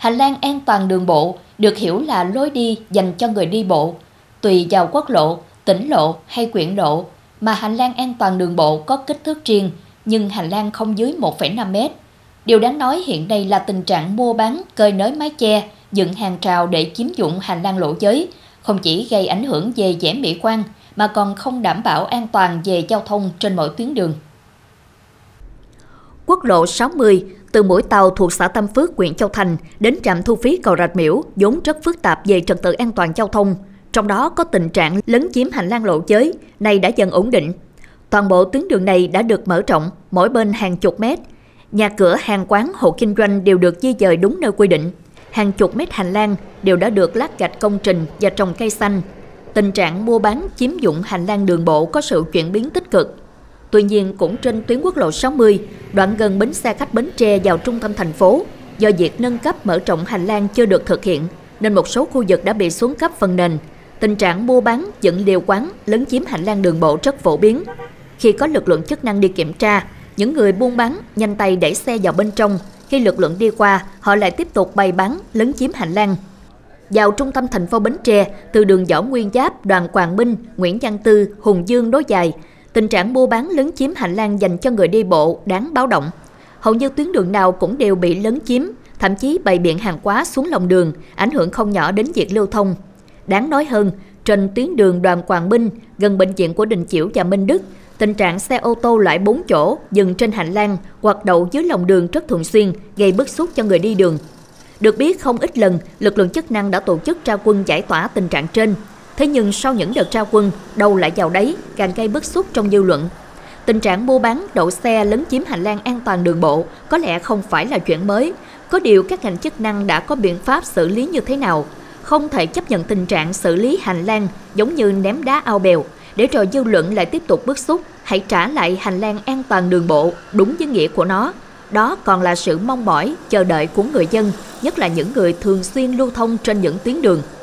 Hành lang an toàn đường bộ được hiểu là lối đi dành cho người đi bộ. Tùy vào quốc lộ, tỉnh lộ hay quyện lộ mà hành lang an toàn đường bộ có kích thước riêng, nhưng hành lang không dưới 1,5 mét. Điều đáng nói hiện nay là tình trạng mua bán, cơi nới mái che, dựng hàng rào để chiếm dụng hành lang lộ giới, không chỉ gây ảnh hưởng về vẻ mỹ quan mà còn không đảm bảo an toàn về giao thông trên mọi tuyến đường. Quốc lộ 60 từ mũi Tàu thuộc xã Tam Phước, huyện Châu Thành đến trạm thu phí cầu Rạch Miễu vốn rất phức tạp về trật tự an toàn giao thông, trong đó có tình trạng lấn chiếm hành lang lộ giới, này đã dần ổn định. Toàn bộ tuyến đường này đã được mở rộng, mỗi bên hàng chục mét. Nhà cửa, hàng quán, hộ kinh doanh đều được di dời đúng nơi quy định. Hàng chục mét hành lang đều đã được lát gạch công trình và trồng cây xanh. Tình trạng mua bán, chiếm dụng hành lang đường bộ có sự chuyển biến tích cực. Tuy nhiên, cũng trên tuyến quốc lộ 60, đoạn gần bến xe khách Bến Tre vào trung tâm thành phố, do việc nâng cấp mở rộng hành lang chưa được thực hiện, nên một số khu vực đã bị xuống cấp phần nền. Tình trạng mua bán, dựng liều quán, lấn chiếm hành lang đường bộ rất phổ biến. Khi có lực lượng chức năng đi kiểm tra, những người buôn bán nhanh tay đẩy xe vào bên trong. Khi lực lượng đi qua, họ lại tiếp tục bày bán, lấn chiếm hành lang. Vào trung tâm thành phố Bến Tre, từ đường Võ Nguyên Giáp, Đoàn Quảng Minh, Nguyễn Văn Tư, Hùng Dương nối dài, tình trạng mua bán lấn chiếm hành lang dành cho người đi bộ đáng báo động. Hầu như tuyến đường nào cũng đều bị lấn chiếm, thậm chí bày biện hàng hóa xuống lòng đường, ảnh hưởng không nhỏ đến việc lưu thông. Đáng nói hơn, trên tuyến đường Đoàn Quảng Minh, gần bệnh viện của Đình Chiểu và Minh Đức, tình trạng xe ô tô loại 4 chỗ dừng trên hành lang hoặc đậu dưới lòng đường rất thường xuyên, gây bức xúc cho người đi đường. Được biết, không ít lần, lực lượng chức năng đã tổ chức ra quân giải tỏa tình trạng trên. Thế nhưng sau những đợt ra quân, đâu lại vào đấy, càng gây bức xúc trong dư luận. Tình trạng mua bán, đậu xe lấn chiếm hành lang an toàn đường bộ có lẽ không phải là chuyện mới. Có điều các ngành chức năng đã có biện pháp xử lý như thế nào? Không thể chấp nhận tình trạng xử lý hành lang giống như ném đá ao bèo, để rồi dư luận lại tiếp tục bức xúc. Hãy trả lại hành lang an toàn đường bộ đúng với nghĩa của nó. Đó còn là sự mong mỏi, chờ đợi của người dân, nhất là những người thường xuyên lưu thông trên những tuyến đường.